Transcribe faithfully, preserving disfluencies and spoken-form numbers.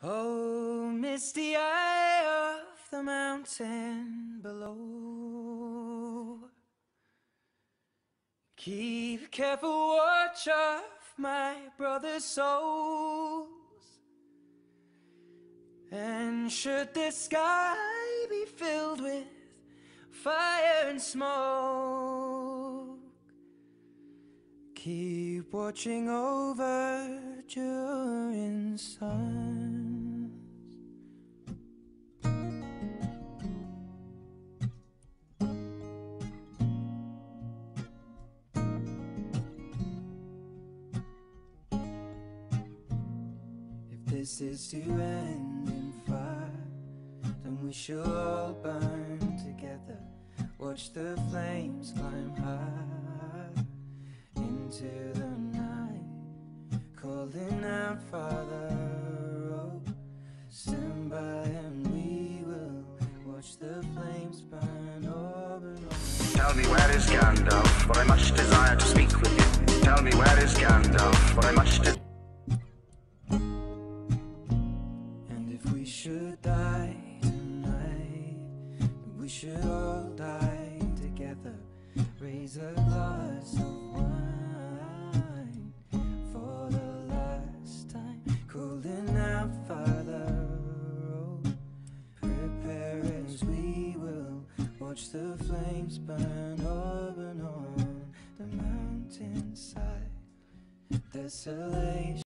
Oh, misty eye of the mountain below, keep careful watch of my brother's souls. And should the sky be filled with fire and smoke, keep watching over during suns. If this is to end in fire, then we shall all burn together. Watch the flames climb high into the night, calling out, Father, oh, stand by and we will watch the flames burn over and over. Tell me, where is Gandalf? For I much desire to speak with you. Tell me, where is Gandalf? For I much desire. And if we should die tonight, we should all die together. Raise a glass of wine for the last time, calling out, Father, oh, prepare as we will watch the flames burn over and on the mountainside. Desolation.